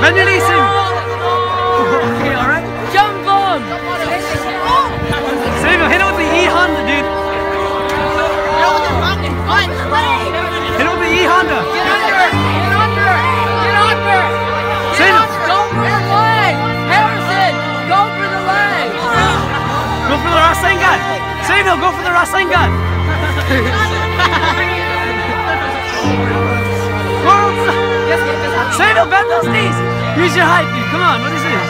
Bend your knees, Samuel. Okay, alright. Jump on! Samuel, hit it with the E Honda, dude. Hit it with the E Honda. Get under! Get under! Get under! Samuel. Go for the leg! Harrison! Go for the leg! Go for the Rasengan. Samuel, go for the Rasengan. Samuel, bend those knees. Use your height, dude. Come on, what is this?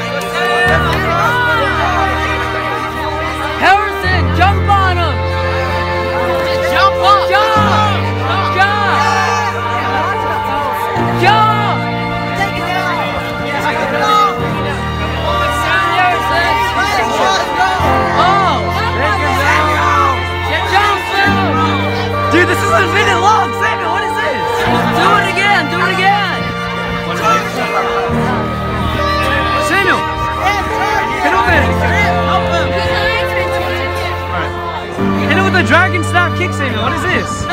Harrison, jump on him! Jump up! Jump! Jump! Jump! Take it down! Harrison! Oh! Jump! Dude, this is a minute long. Samuel, what is this? Do it again! Do it again! Samuel! Hit it with it! Hit it with the dragon snap kick, Samuel. What is this?